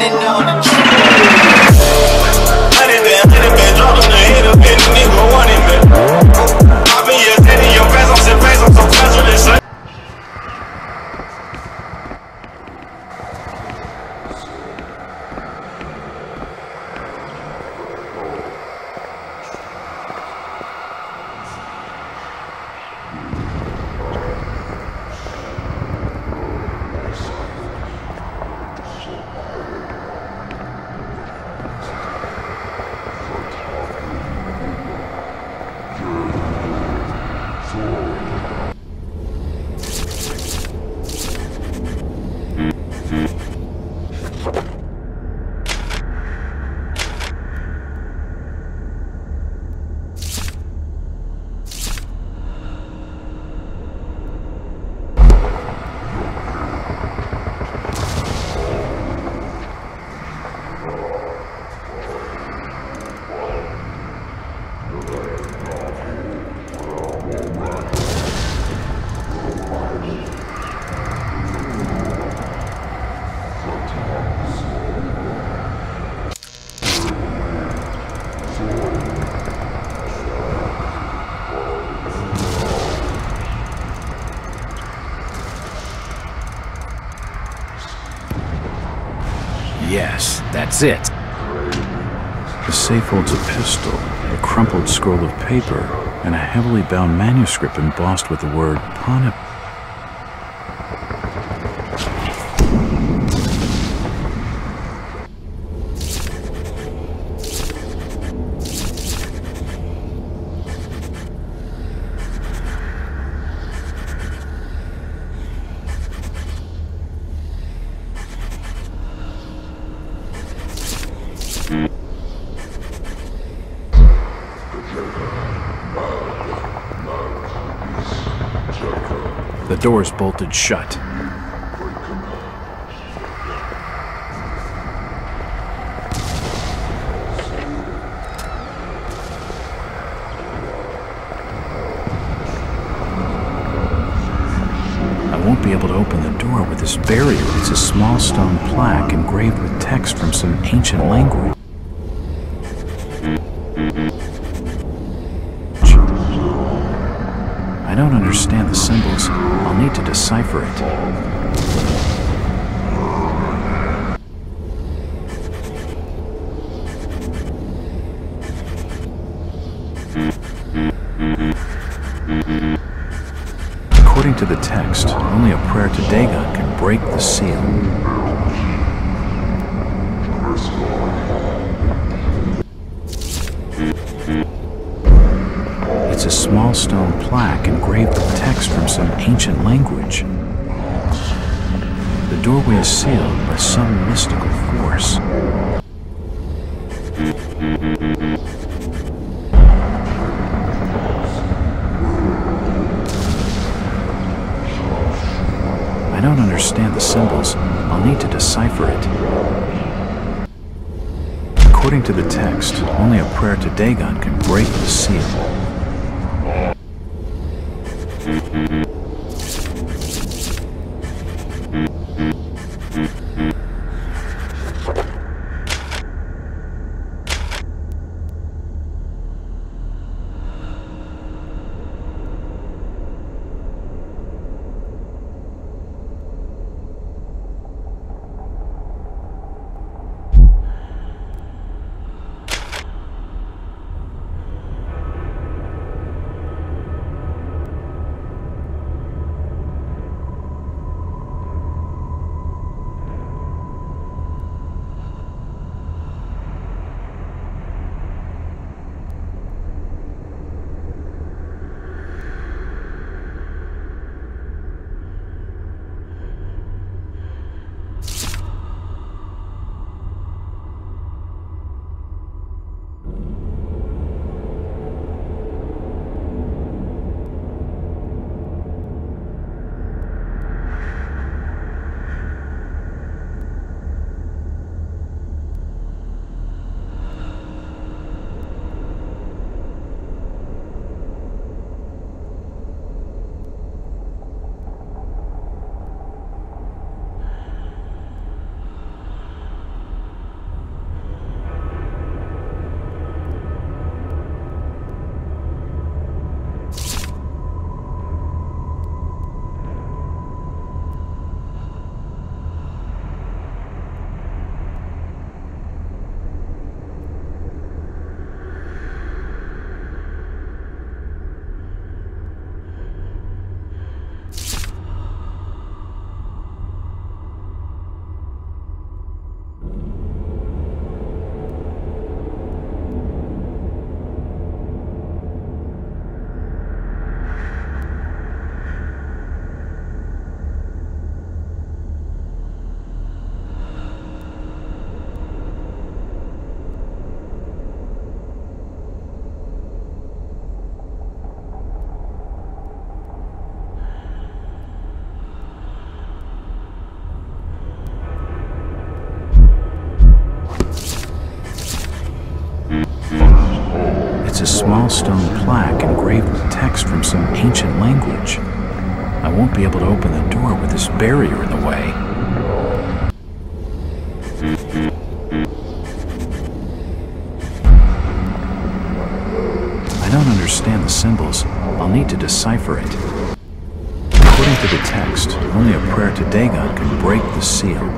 Yes, that's it. The safe holds a pistol, a crumpled scroll of paper, and a heavily bound manuscript embossed with the word Pana. The door's bolted shut. I won't be able to open the door with this barrier. It's a small stone plaque engraved with text from some ancient language. I don't understand the symbols. I'll need to decipher it. According to the text, only a prayer to Dagon can break the seal. It's a small stone plaque engraved with text from some ancient language. The doorway is sealed by some mystical force. I don't understand the symbols. I'll need to decipher it. According to the text, only a prayer to Dagon can break the seal. small stone plaque engraved with text from some ancient language. I won't be able to open the door with this barrier in the way. I don't understand the symbols. I'll need to decipher it. According to the text, only a prayer to Dagon can break the seal.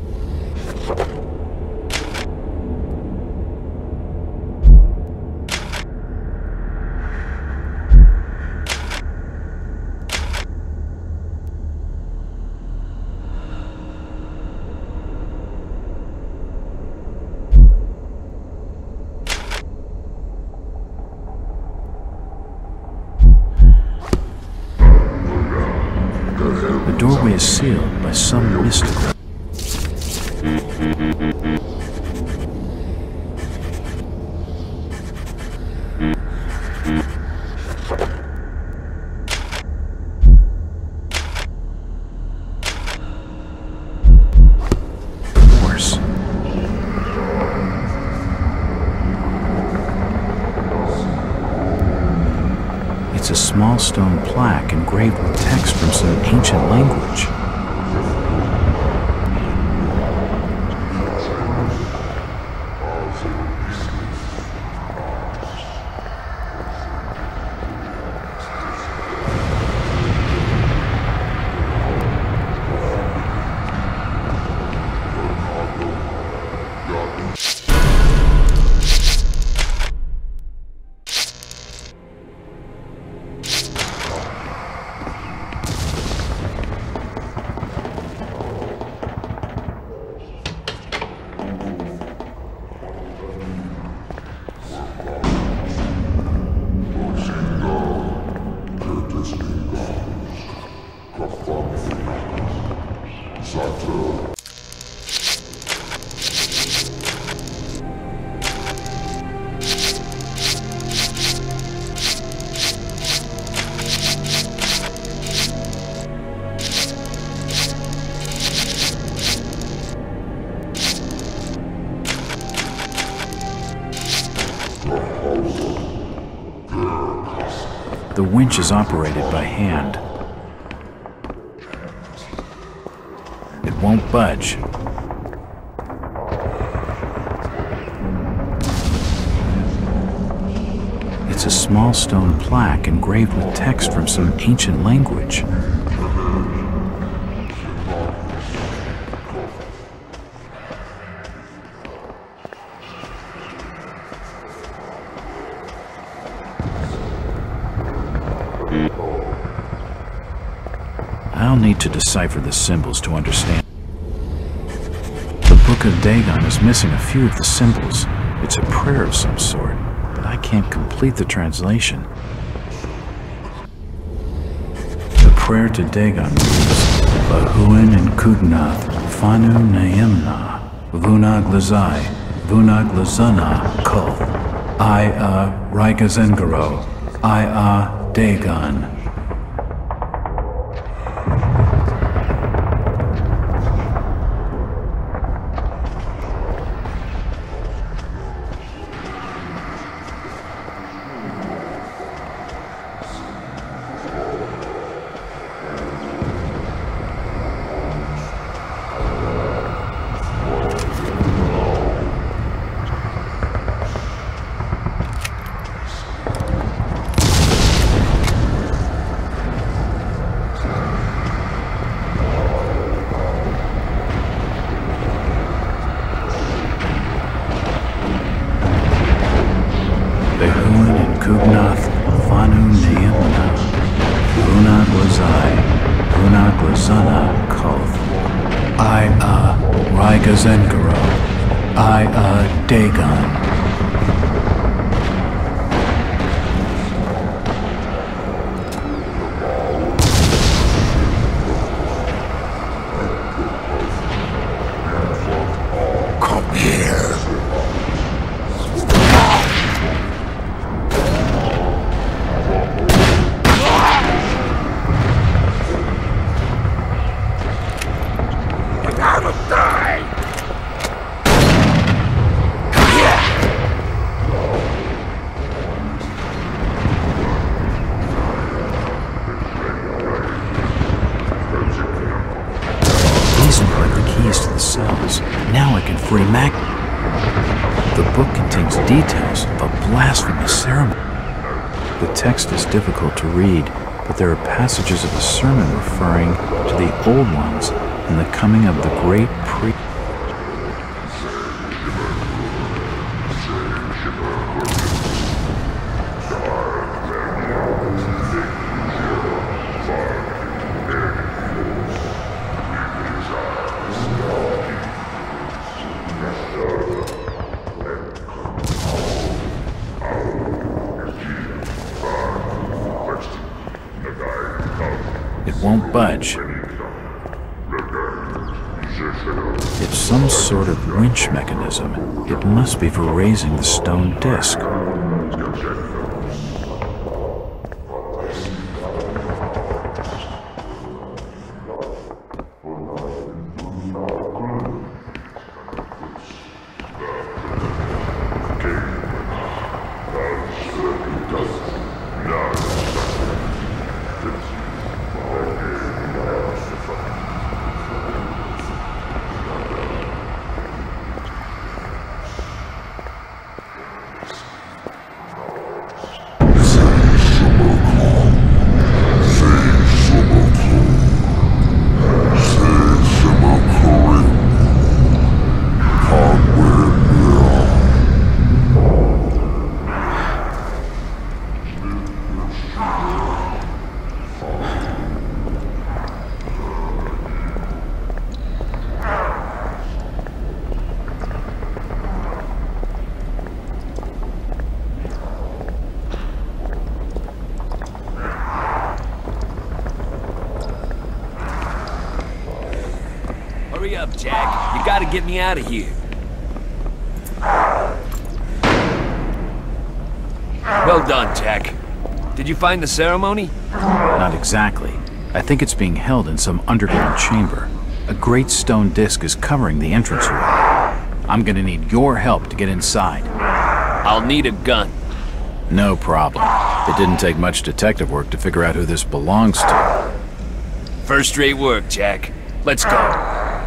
The doorway is sealed by some mystical. Doors. It's a small stone plaque engraved with text from some ancient language. The winch is operated by hand. It won't budge. It's a small stone plaque engraved with text from some ancient language. I'll need to decipher the symbols to understand. The Book of Dagon is missing a few of the symbols. It's a prayer of some sort, but I can't complete the translation. The prayer to Dagon reads, Vahuin and Kugnath, Fanu Naimna, Vunag Lazai, Vunag Lazana, Koth, Rigazengaro, Dagon. Kugnath, Fanu Neimna, Vunag Lazai, Vunag Lazana, Koth, Rigazengaro, Dagon. Now I can free Mackey. The book contains details of a blasphemous ceremony. The text is difficult to read, but there are passages of the sermon referring to the old ones and the coming of the great priest. It won't budge. It's some sort of winch mechanism. It must be for raising the stone disc. Hurry up, Jack. You gotta get me out of here. Well done, Jack. Did you find the ceremony? Not exactly. I think it's being held in some underground chamber. A great stone disc is covering the entranceway. I'm gonna need your help to get inside. I'll need a gun. No problem. It didn't take much detective work to figure out who this belongs to. First-rate work, Jack. Let's go.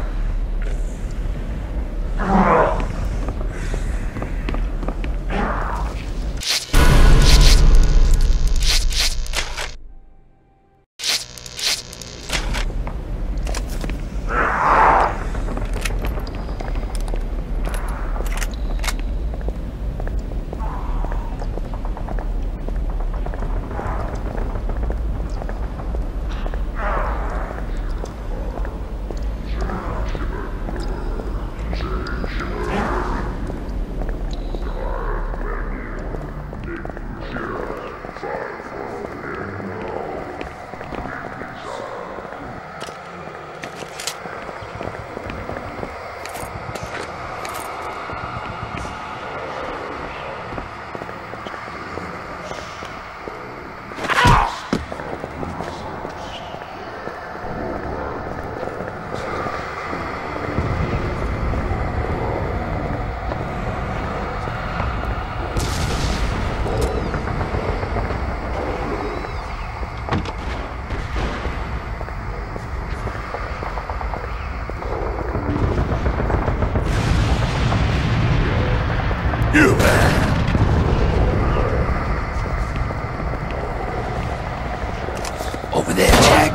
Over there, Jack.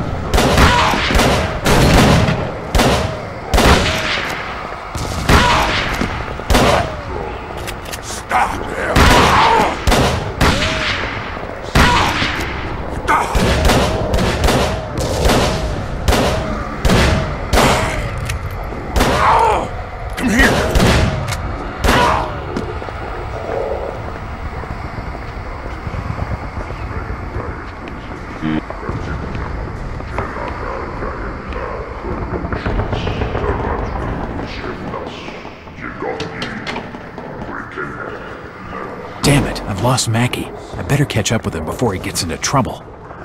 Stop him. Stop. Come here. Damn it, I've lost Mackey. I better catch up with him before he gets into trouble.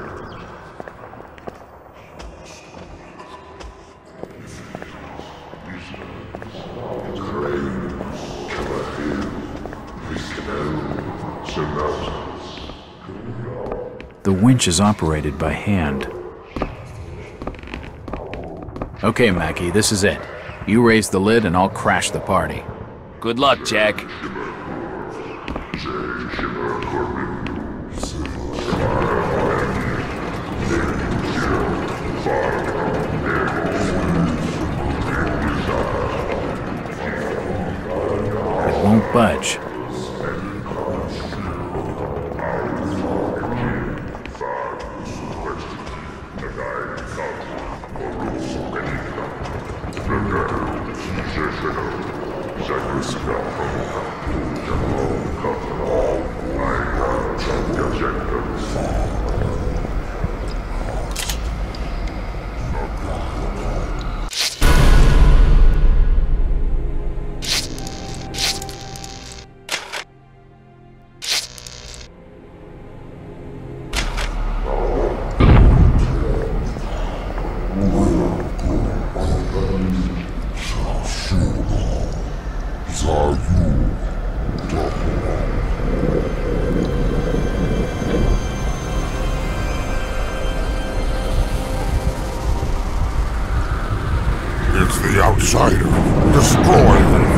The winch is operated by hand. Okay, Mackey, this is it. You raise the lid and I'll crash the party. Good luck, Jack. It won't budge. It's the outsider. Destroy him.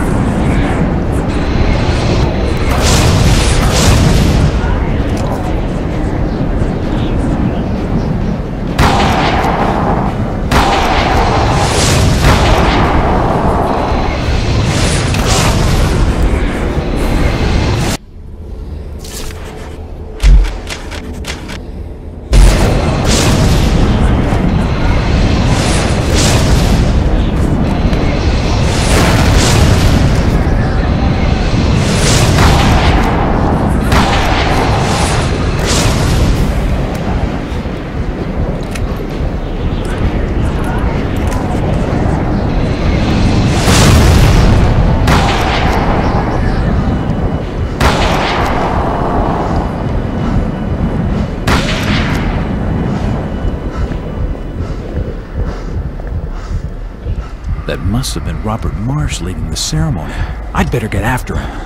That must have been Robert Marsh leading the ceremony. I'd better get after him.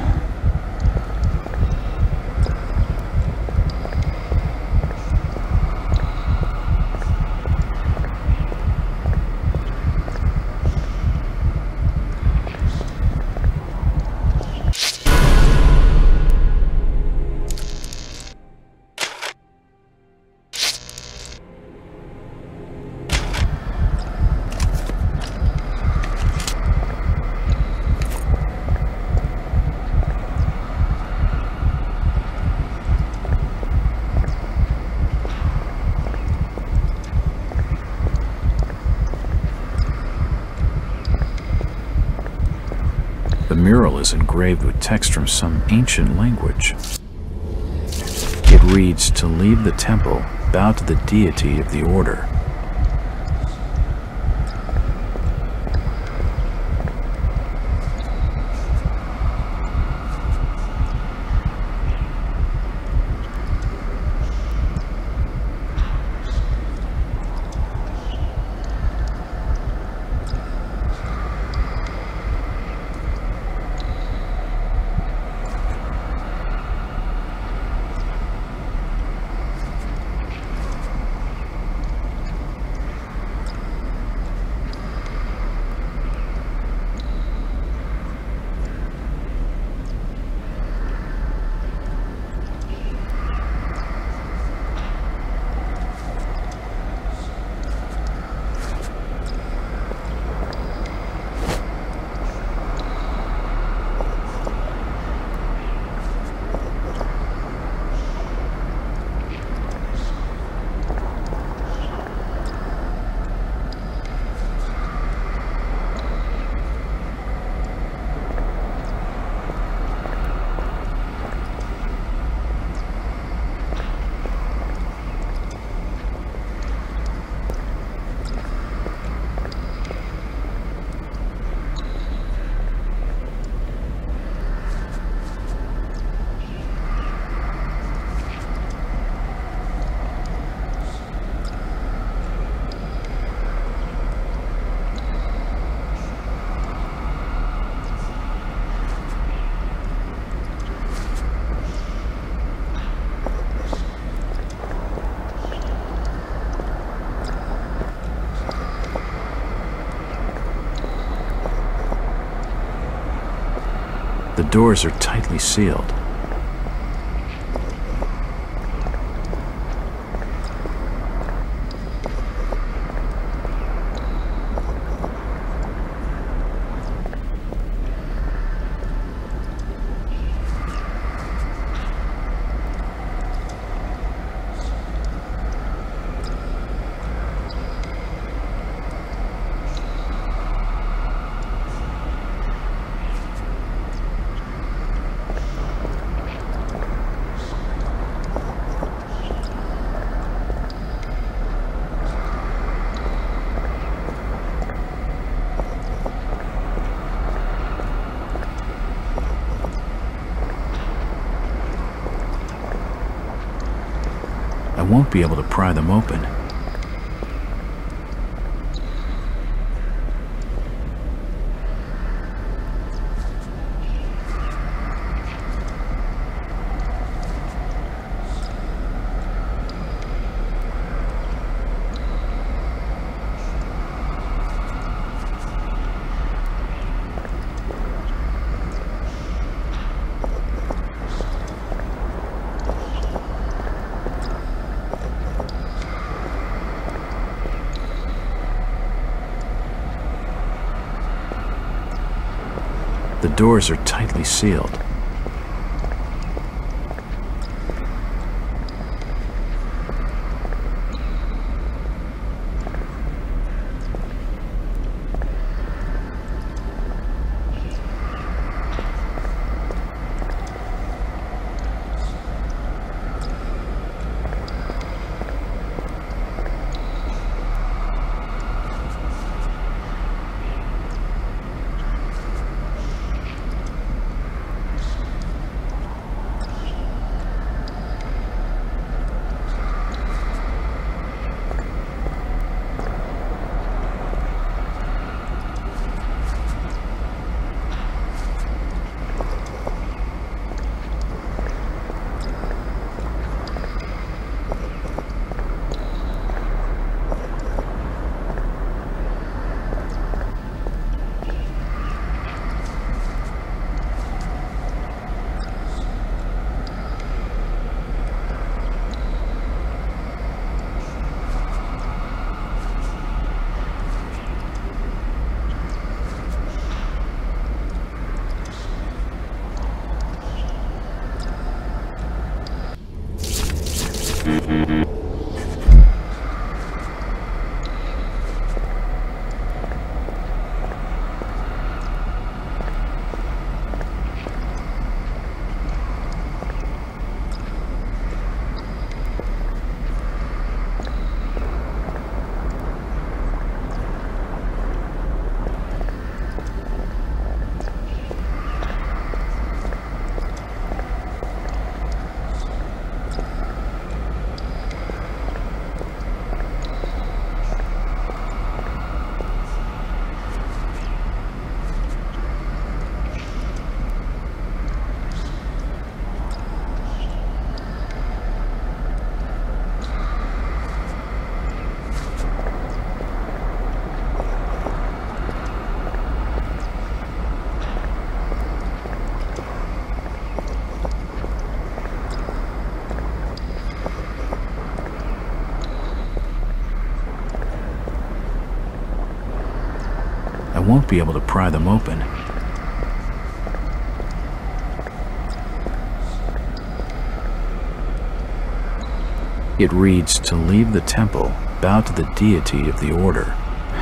The mural is engraved with text from some ancient language. It reads, "To leave the temple, bow to the deity of the order." The doors are tightly sealed. I won't be able to pry them open. The doors are tightly sealed. I won't be able to pry them open. It reads, to leave the temple, bow to the deity of the order.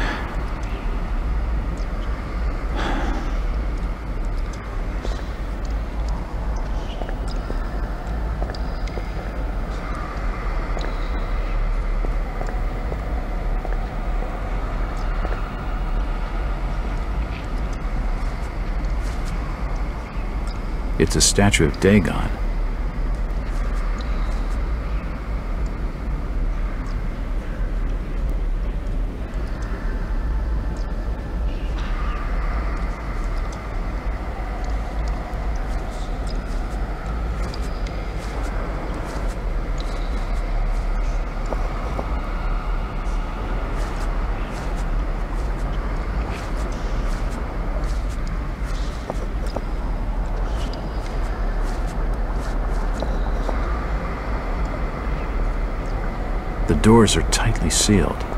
It's a statue of Dagon. The doors are tightly sealed.